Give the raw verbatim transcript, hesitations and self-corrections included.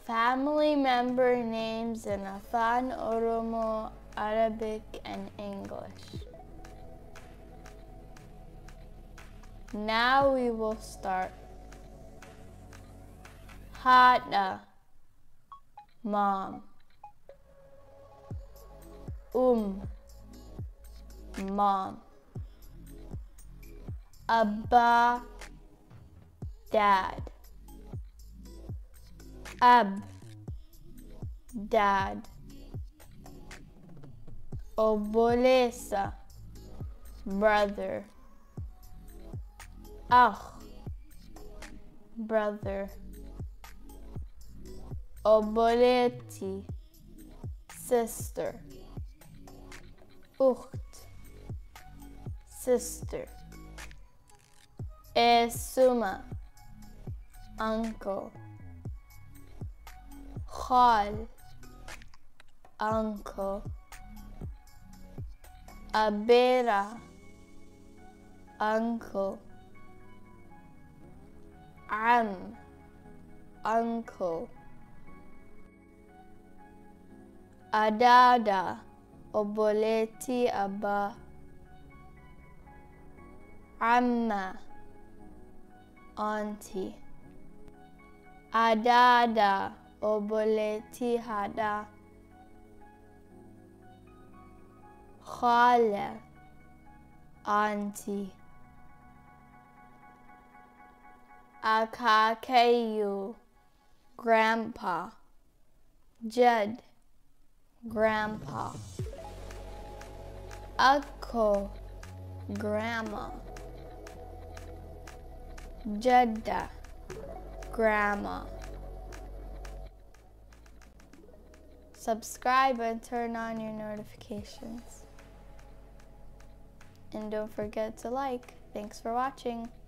Family member names in Afaan Oromoo, Arabic, and English. Now we will start. Hada, mom. Um, mom. Abba, dad. Ab, dad. Obolesa, brother. Akh, brother. Oboleti, sister. Ukht, sister. Esuma, uncle. Khal, uncle. Abera, uncle. Am, uncle. Adada, oboleti abba. Amma, auntie. Adada, oboleti hada. Khala, auntie. Akakeyu, grandpa. Jud, grandpa. Akko, grandma. Jadda, grandma. Subscribe and turn on your notifications. And don't forget to like. Thanks for watching.